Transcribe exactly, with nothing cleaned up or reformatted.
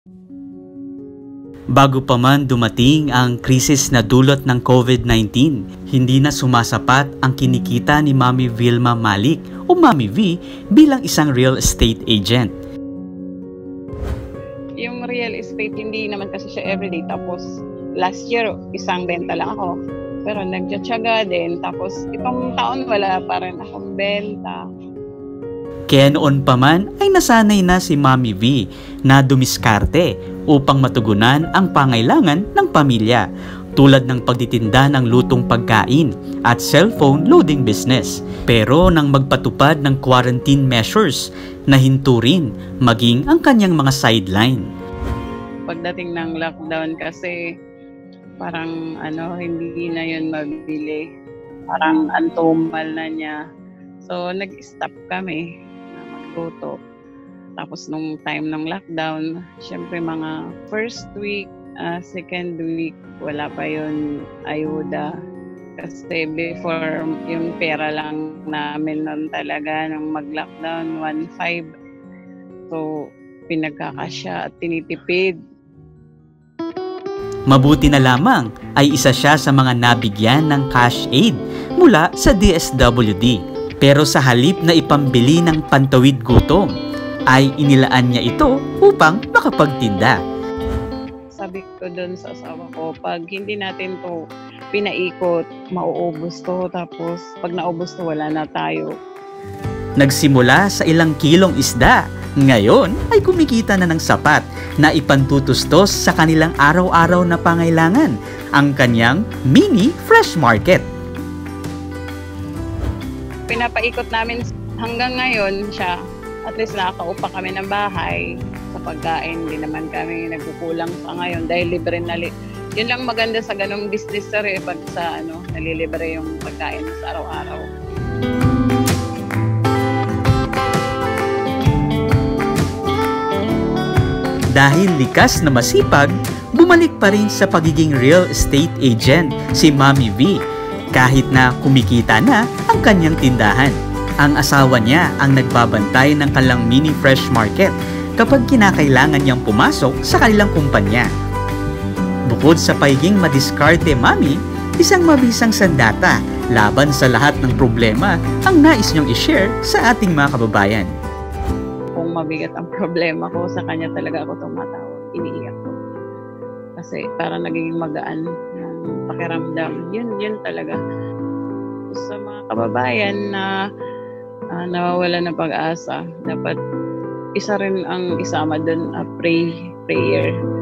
Bago pa man dumating ang krisis na dulot ng COVID nineteen, hindi na sumasapat ang kinikita ni Mami Vilma Malik o Mami V bilang isang real estate agent. Yung real estate, hindi naman kasi siya everyday. Tapos last year, isang benta lang ako. Pero nagtsatsaga din. Tapos itong taon, wala pa rin akong benta. Kaya noon pa man ay nasanay na si Mami V na dumiskarte upang matugunan ang pangailangan ng pamilya tulad ng pagtitinda ng lutong pagkain at cellphone loading business. Pero nang magpatupad ng quarantine measures, nahinto rin maging ang kanyang mga sideline. Pagdating ng lockdown kasi parang ano, hindi na yun mabili. Parang antumal na niya. So nag-stop kami na magluto. Tapos nung time ng lockdown, syempre mga first week, uh, second week, wala pa yun ayuda. Kasi before, yung pera lang namin nun talaga nung mag-lockdown, one point five. So, pinagkakasya at tinitipid. Mabuti na lamang ay isa siya sa mga nabigyan ng cash aid mula sa D S W D. Pero sa halip na ipambili ng pantawid gutom, ay inilaan niya ito upang makapagtinda. Sabi ko doon sa asawa ko, pag hindi natin to pinaikot, mauubos to. Tapos pag naubos to, wala na tayo. Nagsimula sa ilang kilong isda. Ngayon ay kumikita na ng sapat na ipantutustos sa kanilang araw-araw na pangailangan, ang kanyang mini fresh market. Pinapaikot namin hanggang ngayon siya. At least nakakaupa kami ng bahay. Sa pagkain, hindi naman kami nagkukulang sa ngayon dahil libre na li- yun lang maganda sa ganong business sir eh, pag sa ano, nalilibre yung pagkain sa araw-araw. Dahil likas na masipag, bumalik pa rin sa pagiging real estate agent si Mami V kahit na kumikita na ang kanyang tindahan. Ang asawa niya ang nagbabantay ng kanilang mini fresh market kapag kinakailangan niyang pumasok sa kanilang kumpanya. Bukod sa pagiging madiskarte Mami, isang mabisang sandata laban sa lahat ng problema ang nais niyong i-share sa ating mga kababayan. Kung mabigat ang problema ko, sa kanya talaga ako tumatawag, iniiyak ko. Kasi para nagiging magaan ng pakiramdam, yun, yun talaga. Sa mga kababayan na Uh, nawawala ng pag-asa, dapat isa rin ang isama dun, uh, pray, prayer.